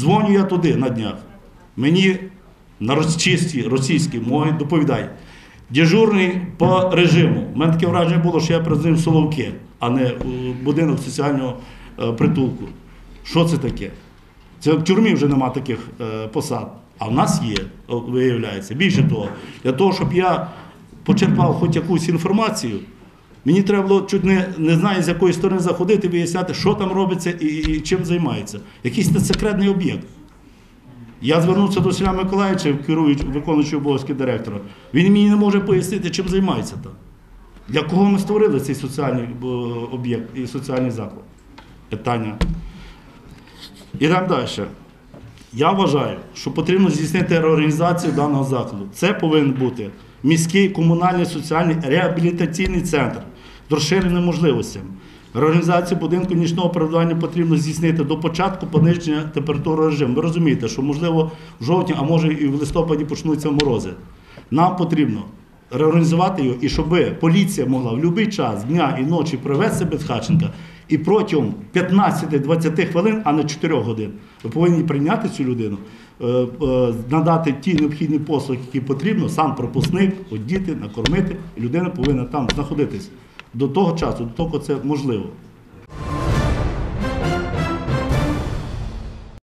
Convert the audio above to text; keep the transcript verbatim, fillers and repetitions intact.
Дзвоню я туди на днях. Мені на чистій російській мові доповідають. Дежурний по режиму. У мене таке враження було, що я призвів Соловки, а не будинок соціального притулку. Що це таке? Це в тюрмі вже немає таких посад. А в нас є, виявляється. Більше того, для того, щоб я почерпав хоч якусь інформацію, мені треба було чуть не, не знаю, з якої сторони заходити, виясняти, що там робиться і, і чим займається. Якийсь секретний об'єкт. Я звернувся до Сергія Миколаївича, виконуючого обов'язки директора. Він мені не може пояснити, чим займається там. Для кого ми створили цей соціальний об'єкт і соціальний заклад? Питання. Ідемо далі. Я вважаю, що потрібно здійснити реорганізацію даного закладу. Це повинен бути міський комунальний соціальний реабілітаційний центр з розширеними можливостями. Реорганізацію будинку нічного перебування потрібно здійснити до початку пониження температури режиму. Ви розумієте, що, можливо, в жовтні, а може і в листопаді почнуться морози. Нам потрібно реорганізувати його, і щоб поліція могла в будь-який час дня і ночі привезти Безхатченка, і протягом п'ятнадцяти-двадцяти хвилин, а не чотирьох годин, ви повинні прийняти цю людину, надати ті необхідні послуги, які потрібно, сам пропускник, одіти, накормити, і людина повинна там знаходитись до того часу, до того це можливо.